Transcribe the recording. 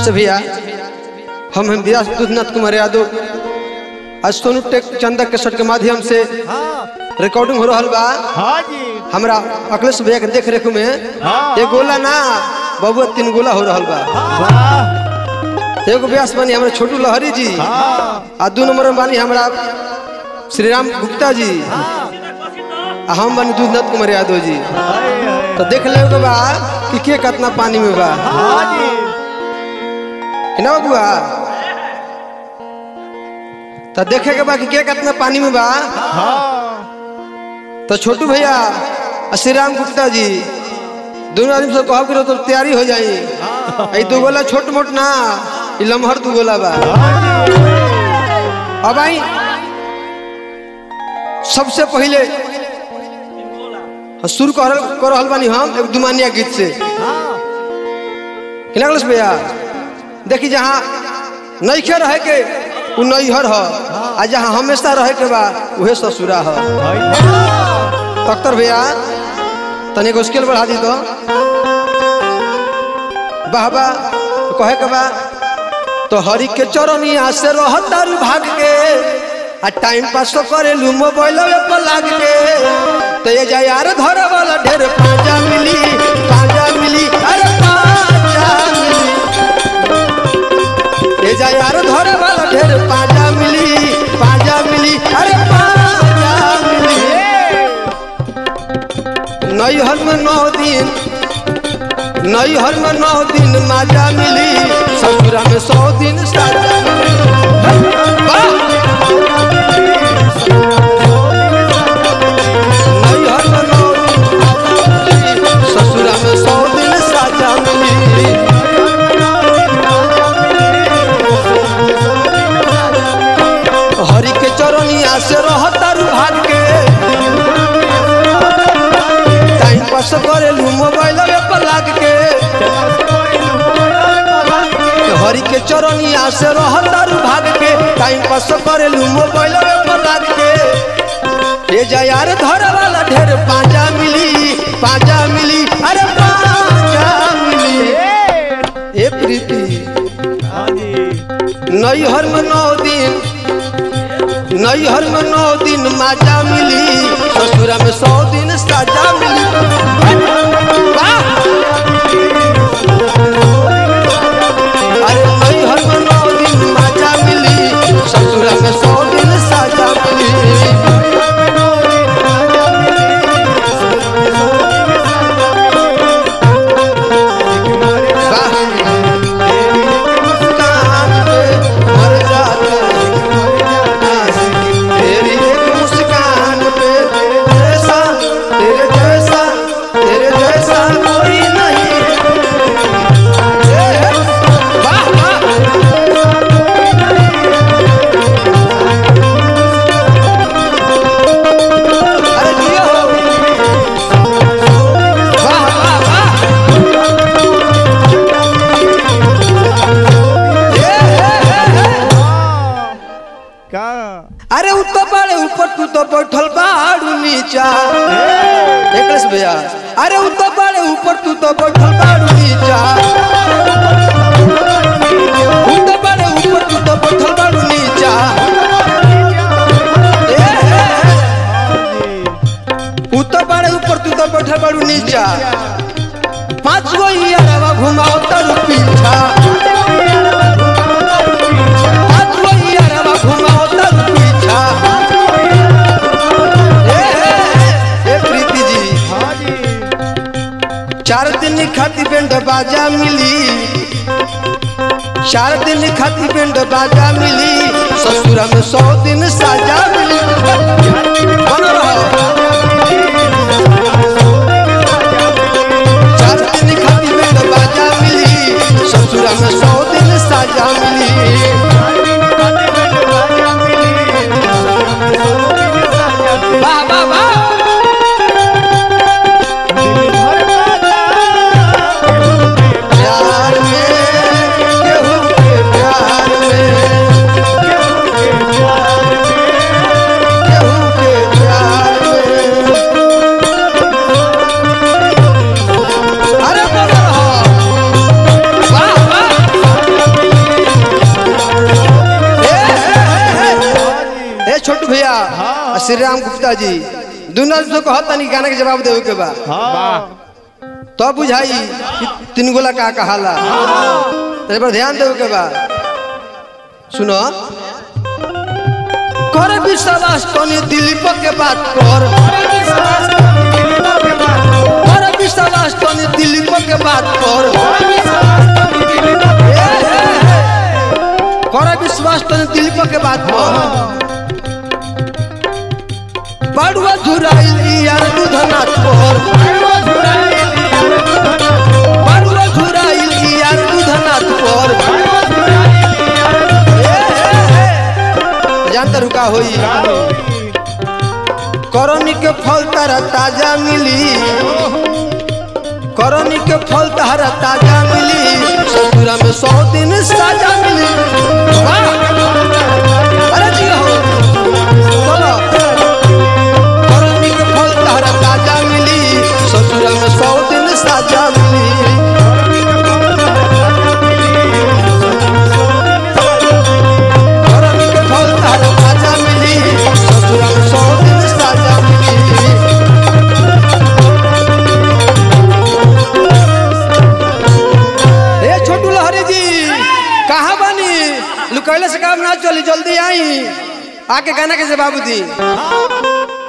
से भैया हम व्यास दुधनाथ कुमार यादव आज सोनू टेक चंदा केसट के माध्यम से रिकॉर्डिंग हो रहा बा। हमरा अखिलेश भैया के देख रेख में एक गोला ना बबुआ 3 गोला हो रहा बा। एगो व्यास बनी हमारे छोटू लहरी जी आ 2 नंबर में बनी हमारा श्रीराम गुप्ता जी आ हम बनी दुधनाथ कुमार यादव जी। तो देख ले बा कि के कितना पानी में बा ना बबुआ। तो देखे के बा कि के कितना पानी में बा। तो छोटू भैया श्रीराम गुप्ता जी दोनों आदमी से कहब करो तो तैयारी हो जाई। 2 गोला छोट मोट ना लम्हर 2 गोला बा। अब आई सबसे पहले शुरू कर रहल बानी हम एक दुमानिया गीत से। भैया देखी जहाँ नईखे रहे के उ नैहर ह आ जहाँ हमेशा रहे के बा उहे ससुरा ह। तख्तर भैया तने को स्केल बढ़ा दी तो बाबा कहे के बा तो हरि के चरनिया से रहतारू भाग के आ टाइम पास करे लू मोबाइल पर लाग के। तो ये जा यार धरे वाला ढेर पांजा मिली अरे पांजा मिली। ये जा यार धरे वाला ढेर पांजा मिली अरे पांजा मिली। नैहर में 9 दिन माजा मिली ससुरा में 100 दिन साजा मिली। नैहर में 9 दिन ससुरा में 100 दिन साजा मिली। हरि के चरनिया से रहतारू भाग के टाइम पास करे लू मोबाइल पर लाग के। हरि के चरनिया से रहतारू भाग के टाइम पास करे लू मोबाइल पर लाग के। ये जा यार धरे वाला ढेर पांजा मिली अरे पांजा मिली। ए प्रीति नैहर में 9 दिन माजा मिली ससुरा में 100 दिन साजा मिली। अरे नैहर में 9 दिन माजा मिली ससुरा में 100 दिन साजा मिली। अरे तो बड़े ऊपर तू तो बैठल बाड़ू नीचा। अखिलेश भैया अरे तो बड़े ऊपर तू तो बैठल बाड़ू नीचा। तो बड़े ऊपर तू तो बैठल बाड़ू नीचा। तो बड़े ऊपर तू तो बैठल बाड़ू नीचा। 5 गो यारवा घुमाओ तर पीछा। चार दिन खाती बैंड बाजा मिली 4 दिन खाती बैंड बाजा मिली ससुरा में 100 दिन साजा मिली। 4 दिन खाती बैंड बाजा मिली ससुरा में 100 दिन साजा मिली। वाह वाह वाह अरे श्री राम गुप्ता जी दुनिया से कहता नहीं गाना के जवाब देवे के बा तो बुझाई कि तीन गोला का कहाला तेरे पर ध्यान देवे के बा। सुनो करे विश्वास तनी दिलीप के बात कर करे विश्वास तनी दिलीप के बात कर करे विश्वास तनी दिलीप के बात कर बड़ुआ झुराइल यार दूधनाथ पर बड़ुआ झुराइल यार दूधनाथ पर जानता रुका होई करनी के फल तारा ताजा मिली करनी के फल तारा ताजा मिली ससुरा में 100 दिन साजा मिली। अरे जी हो चलो करनी के फल तारा ताजा मिली ससुरा में 100 दिन साजा मिली। करनी के फल तारा ताजा मिली ससुरा में 100 दिन साजा मिली। छोटू लहरी जी कहाँ बनी लुकैले से काम ना चली जल्दी आई आके गाना के जवाब दी।